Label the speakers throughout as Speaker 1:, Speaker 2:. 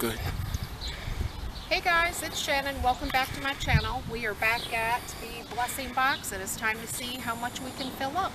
Speaker 1: good.
Speaker 2: Hey guys, it's Shannon. Welcome back to my channel. We are back at the blessing box and it's time to see how much we can fill up.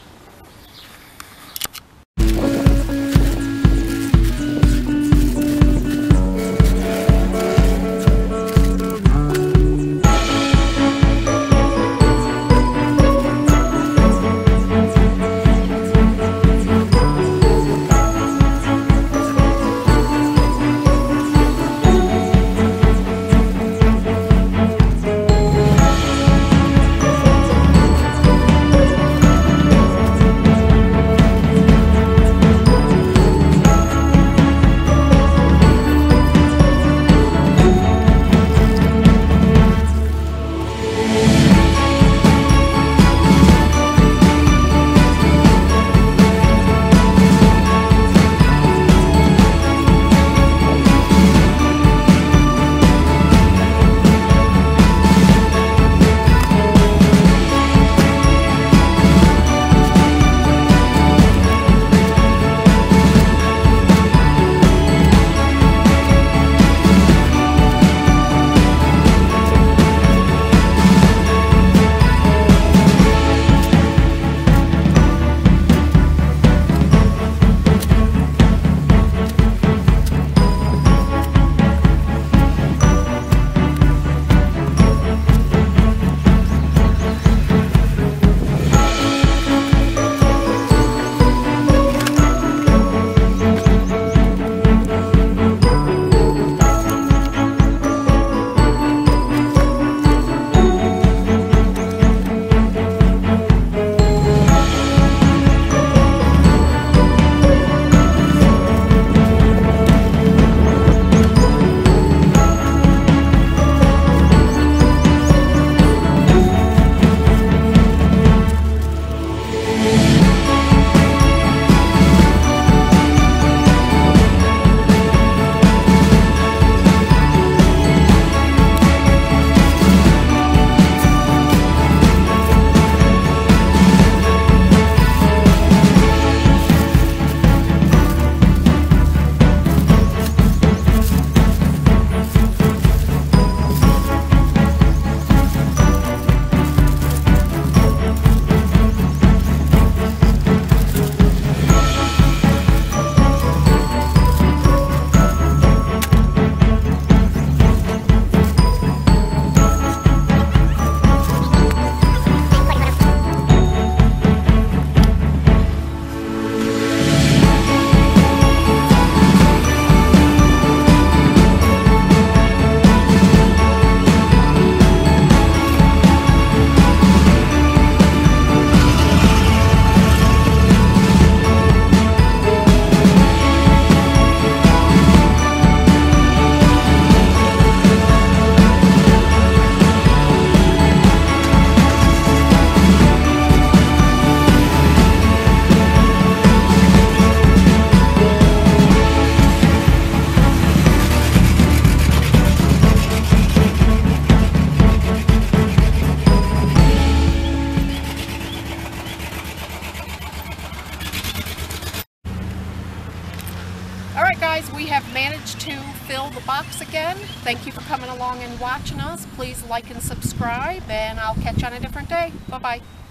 Speaker 2: Alright guys, we have managed to fill the box again. Thank you for coming along and watching us. Please like and subscribe, and I'll catch you on a different day. Bye-bye.